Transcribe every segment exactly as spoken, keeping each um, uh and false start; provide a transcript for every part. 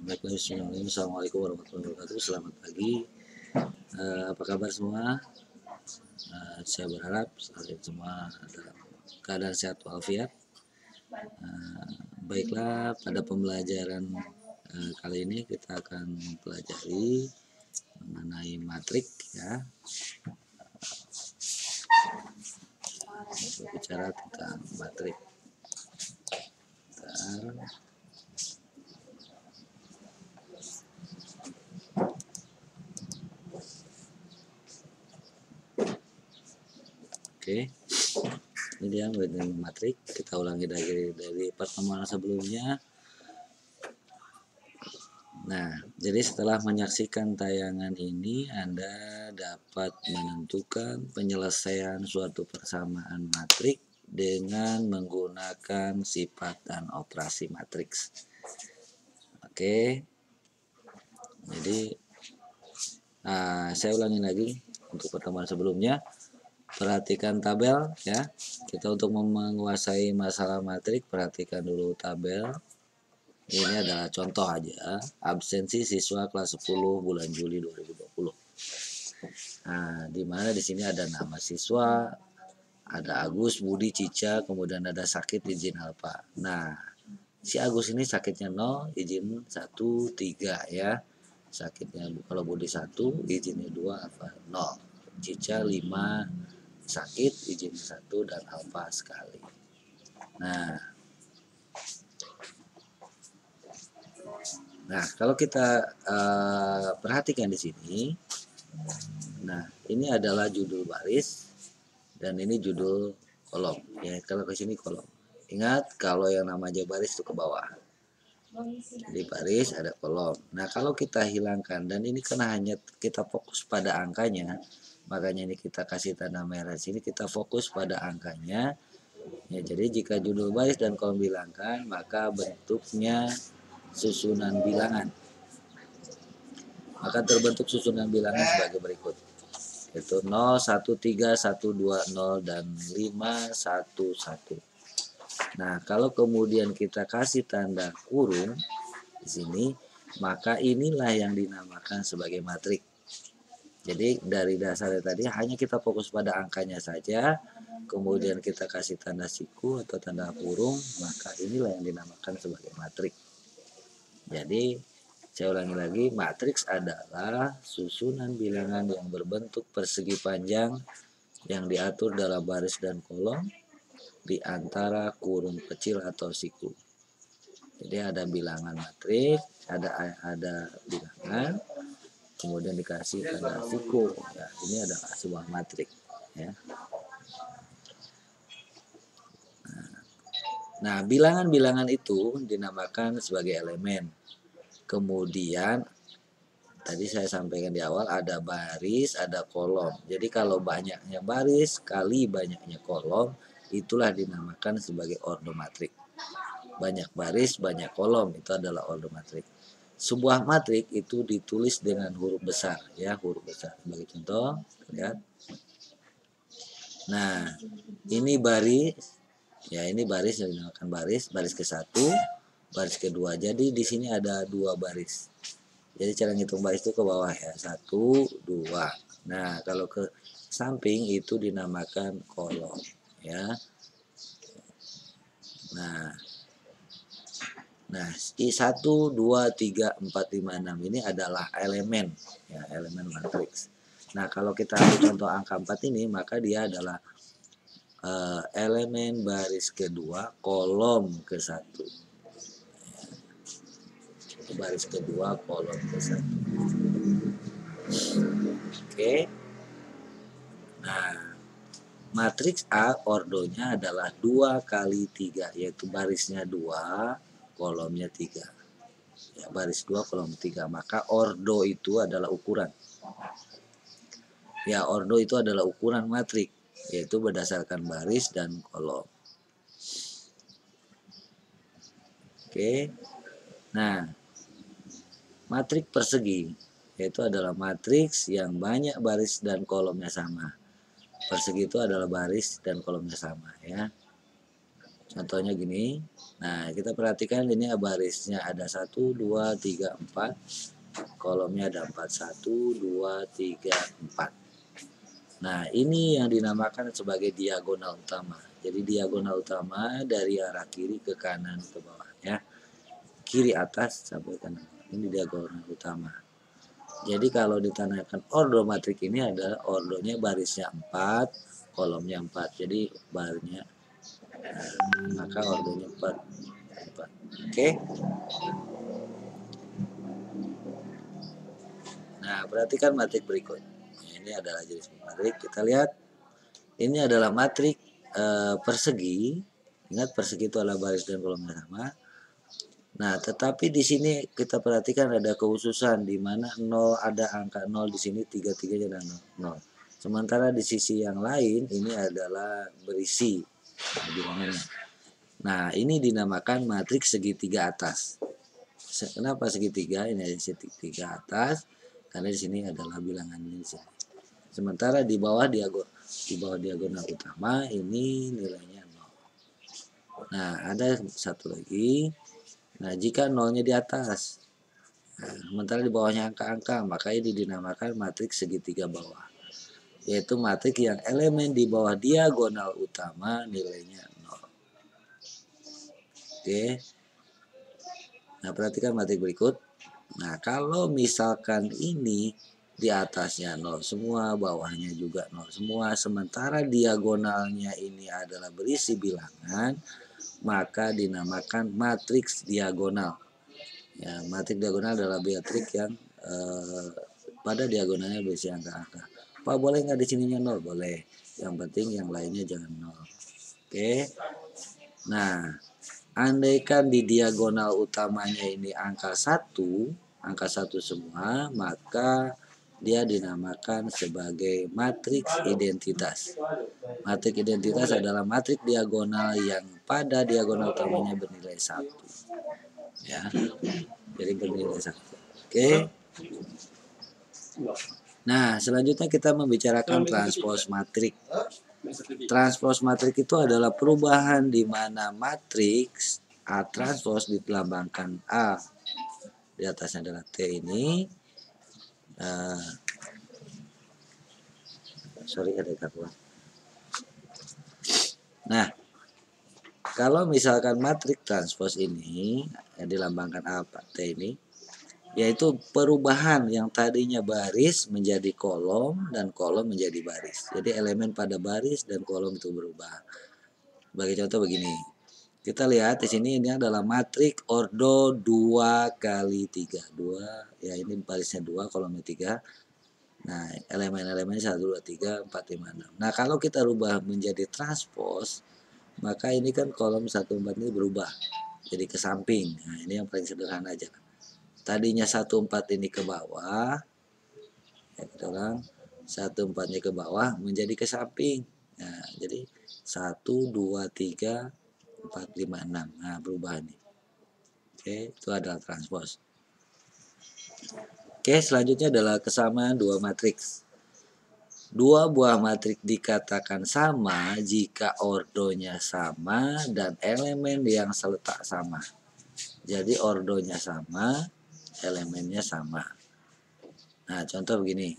Baiklah, bismillahirrahmanirrahim. Assalamualaikum warahmatullahi wabarakatuh. Selamat pagi. Uh, apa kabar semua? Uh, saya berharap kalian semua dalam keadaan sehat walafiat. Uh, baiklah, pada pembelajaran uh, kali ini kita akan mempelajari mengenai matrik, ya. Berbicara tentang matrik. Bentar. Oke, ini dia mengenai matrik. Kita ulangi dari dari pertemuan sebelumnya. Nah, jadi setelah menyaksikan tayangan ini, Anda dapat menentukan penyelesaian suatu persamaan matrik dengan menggunakan sifat dan operasi matriks. Oke, jadi nah, saya ulangi lagi untuk pertemuan sebelumnya. Perhatikan tabel, ya. Kita untuk menguasai masalah matrik, perhatikan dulu tabel. Ini adalah contoh aja, absensi siswa kelas sepuluh bulan Juli dua ribu dua puluh. Nah, di mana di sini ada nama siswa, ada Agus, Budi, Cica, kemudian ada sakit, izin alfa. Nah, si Agus ini sakitnya nol, izin satu, tiga, ya. Sakitnya kalau Budi satu, izinnya dua, alfa nol. Cica lima, sakit, izin satu, dan alfa sekali. Nah, Nah, kalau kita uh, perhatikan di sini, nah ini adalah judul baris dan ini judul kolom. Ya, kalau ke sini kolom. Ingat kalau yang namanya baris itu ke bawah. Jadi baris ada kolom. Nah, kalau kita hilangkan dan ini karena hanya kita fokus pada angkanya, makanya ini kita kasih tanda merah sini, kita fokus pada angkanya. Ya, jadi jika judul baris dan kolom dihilangkan, maka bentuknya susunan bilangan. Maka terbentuk susunan bilangan sebagai berikut, yaitu nol, satu, tiga, satu, dua, nol, dan lima, satu, satu. Nah, kalau kemudian kita kasih tanda kurung di sini, maka inilah yang dinamakan sebagai matrik. Jadi dari dasarnya tadi hanya kita fokus pada angkanya saja, kemudian kita kasih tanda siku atau tanda kurung, maka inilah yang dinamakan sebagai matrik. Jadi saya ulangi lagi, matriks adalah susunan bilangan yang berbentuk persegi panjang yang diatur dalam baris dan kolom di antara kurung kecil atau siku. Jadi ada bilangan matriks, ada ada bilangan, kemudian dikasih tanda siku. Ya, ini adalah sebuah matrik. Ya. Nah, bilangan-bilangan itu dinamakan sebagai elemen. Kemudian tadi saya sampaikan di awal ada baris, ada kolom. Jadi kalau banyaknya baris kali banyaknya kolom, itulah dinamakan sebagai ordomatrik. Banyak baris, banyak kolom, itu adalah ordomatrik. Sebuah matrik itu ditulis dengan huruf besar, ya, huruf besar. Sebagai contoh, lihat. Nah, ini baris, ya ini baris yang dinamakan baris, baris ke satu, baris kedua. Jadi di sini ada dua baris. Jadi cara ngitung baris itu ke bawah ya, satu, dua. Nah, kalau ke samping itu dinamakan kolom, ya. Nah, nah I satu, dua, tiga, empat, lima, enam ini adalah elemen, ya, elemen matriks. Nah, kalau kita ambil contoh angka empat ini, maka dia adalah uh, elemen baris kedua, kolom ke satu. Baris kedua, kolom ke satu. Oke. Nah, matriks A ordonya adalah dua kali tiga, yaitu barisnya dua, kolomnya tiga. Ya, baris dua, kolom tiga. Maka ordo itu adalah ukuran. Ya, ordo itu adalah ukuran matrik, yaitu berdasarkan baris dan kolom. Oke. Nah, matrik persegi yaitu adalah matriks yang banyak baris dan kolomnya sama. Persegi itu adalah baris dan kolomnya sama, ya. Contohnya gini. Nah, kita perhatikan ini barisnya ada satu, dua, tiga, empat. Kolomnya ada empat. satu, dua, tiga, empat. Nah, ini yang dinamakan sebagai diagonal utama. Jadi diagonal utama dari arah kiri ke kanan ke bawah ya. Kiri atas sampai kanan. Ini diagonal utama. Jadi kalau ditanyakan ordo matrik ini adalah ordonya barisnya empat, kolomnya empat. Jadi barnya nah, maka ordonya empat. empat. Oke. Nah, perhatikan matrik berikut. Ini adalah jenis matrik. Kita lihat ini adalah matrik eh, persegi. Ingat persegi itu adalah baris dan kolomnya sama. Nah, tetapi di sini kita perhatikan ada kekhususan di mana nol ada angka nol di sini, tiga-tiganya ada nol. Sementara di sisi yang lain ini adalah berisi bilangannya. Nah, ini dinamakan matriks segitiga atas. Kenapa segitiga? Ini ada segitiga atas karena di sini adalah bilangannya di sini. Sementara di bawah diagonal di bawah diagonal utama ini nilainya nol. Nah, ada satu lagi. Nah, jika nolnya di atas, nah, sementara di bawahnya angka-angka, maka ini dinamakan matriks segitiga bawah. Yaitu matriks yang elemen di bawah diagonal utama nilainya nol. Oke. Nah, perhatikan matrik berikut. Nah, kalau misalkan ini di atasnya nol semua, bawahnya juga nol semua, sementara diagonalnya ini adalah berisi bilangan, maka dinamakan matriks diagonal. Ya, matriks diagonal adalah matriks yang eh, pada diagonalnya berisi angka-angka. Pak, boleh nggak di sininya nol? Boleh. Yang penting yang lainnya jangan nol. Oke. Nah, andaikan di diagonal utamanya ini angka satu, angka satu semua, maka dia dinamakan sebagai matriks identitas. Matriks identitas adalah matriks diagonal yang pada diagonal utamanya bernilai satu. Ya, jadi bernilai satu. Oke. Nah, selanjutnya kita membicarakan transpose matrik. Transpose matrik itu adalah perubahan di mana matriks A transpose dilambangkan A, di atasnya adalah T ini. Uh, sorry ada gangguan. Nah, kalau misalkan matriks transpose ini yang dilambangkan A, T ini, yaitu perubahan yang tadinya baris menjadi kolom dan kolom menjadi baris. Jadi elemen pada baris dan kolom itu berubah. Sebagai contoh begini. Kita lihat di sini ini adalah matriks ordo dua kali tiga. dua, ya ini barisnya dua, kolomnya tiga. Nah, elemen-elemennya satu, dua, tiga, empat, lima, enam. Nah, kalau kita rubah menjadi transpose, maka ini kan kolom satu, empat ini berubah. Jadi ke samping. Nah, ini yang paling sederhana aja. Tadinya satu, empat ini ke bawah. Ya, kita ulang. satu, empat-nya ke bawah menjadi ke samping. Nah, jadi satu, dua, tiga, empat, lima, enam. Nah, berubah nih. Oke, itu adalah transpose. Oke, selanjutnya adalah kesamaan dua matriks. Dua buah matriks dikatakan sama jika ordonya sama dan elemen yang seletak sama. Jadi ordonya sama, elemennya sama. Nah, contoh begini.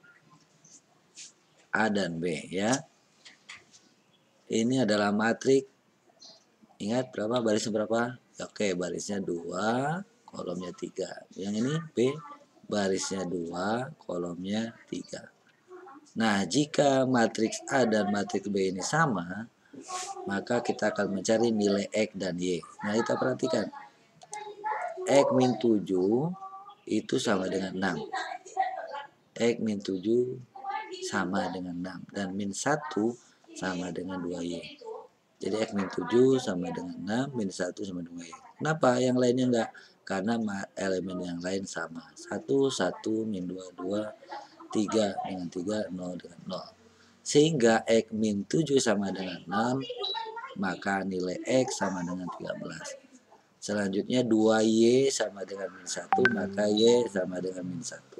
A dan B ya. Ini adalah matriks. Ingat berapa barisnya berapa? Oke, barisnya dua, kolomnya tiga. Yang ini B, barisnya dua, kolomnya tiga. Nah, jika matriks A dan matriks B ini sama, maka kita akan mencari nilai X dan Y. Nah, kita perhatikan. X min tujuh itu sama dengan enam. X min tujuh sama dengan enam. Dan min satu sama dengan dua Y. Jadi X min tujuh sama dengan enam, min satu sama dengan Y. Kenapa yang lainnya enggak? Karena elemen yang lain sama. satu, satu, min dua, dua, tiga dengan tiga, nol dengan nol. Sehingga X min tujuh sama dengan enam, maka nilai X sama dengan tiga belas. Selanjutnya dua Y sama dengan min satu, maka Y sama dengan min satu.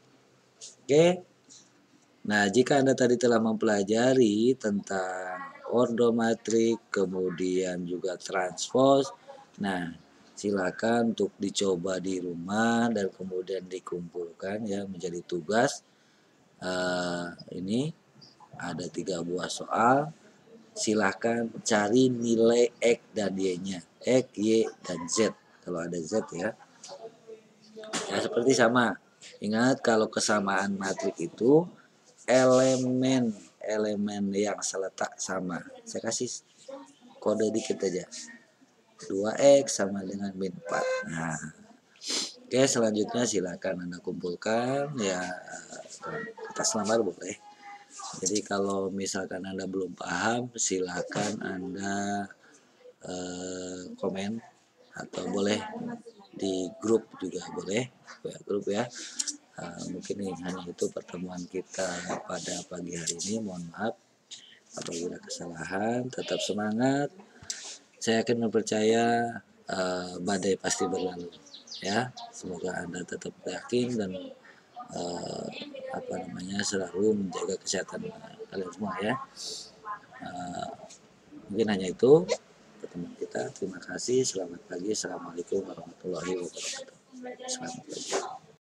Oke. Nah, jika Anda tadi telah mempelajari tentang ordomatrik, kemudian juga transpose. Nah, silakan untuk dicoba di rumah dan kemudian dikumpulkan ya menjadi tugas. Uh, ini ada tiga buah soal. Silahkan cari nilai X dan Y-nya. X, Y, dan Z. Kalau ada Z ya. Ya seperti sama. Ingat kalau kesamaan matrik itu elemen elemen yang seletak sama. Saya kasih kode dikit aja. dua X sama dengan min empat. Nah, oke selanjutnya silakan Anda kumpulkan ya atas lambar boleh. Jadi kalau misalkan Anda belum paham silakan Anda eh, komen atau boleh di grup juga boleh ya grup ya. Uh, mungkin ini hanya itu pertemuan kita pada pagi hari ini. Mohon maaf apabila kesalahan. Tetap semangat. Saya akan mempercaya uh, badai pasti berlalu. Ya, semoga Anda tetap yakin dan uh, apa namanya selalu menjaga kesehatan kalian semua ya. Uh, mungkin hanya itu pertemuan kita. Terima kasih. Selamat pagi. Assalamualaikum warahmatullahi wabarakatuh. Selamat pagi.